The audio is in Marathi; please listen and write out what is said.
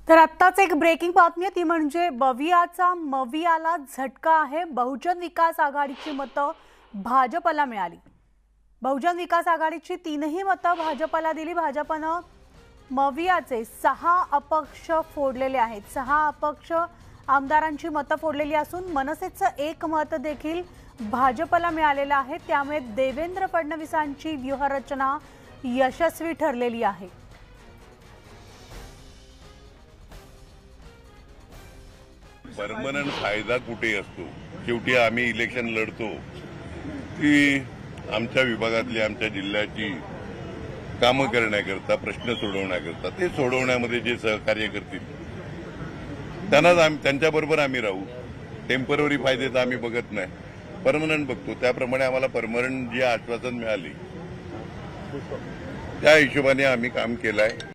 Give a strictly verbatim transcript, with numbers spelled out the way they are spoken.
तर आत्ताच एक ब्रेकिंग बातमी आहे ती म्हणजे बवियाचा मवियाला झटका आहे। बहुजन विकास आघाडीची मतं भाजपला मिळाली। बहुजन विकास आघाडीची तीनही मतं भाजपला दिली। भाजपनं मवियाचे सहा अपक्ष फोडलेले आहेत। सहा अपक्ष आमदारांची मतं फोडलेली असून मनसेचं एक मत देखील भाजपला मिळालेलं आहे। त्यामुळे देवेंद्र फडणवीसांची व्यूहरचना यशस्वी ठरलेली आहे। परमनंट फायदा कुठे असतो? शेवटी आम्ही इलेक्शन लढतो की आमच्या विभागातली आमच्या जिल्ह्याची कामं करण्याकरता, प्रश्न सोडवण्याकरता। ते सोडवण्यामध्ये जे सहकार्य करतील त्यांनाच आम्ही त्यांच्याबरोबर आम्ही राहू। टेम्पररी फायदे तर आम्ही बघत नाही, परमनंट बघतो। त्याप्रमाणे आम्हाला परमनंट जे आश्वासन मिळाले त्या हिशोबाने आम्ही काम केलंय।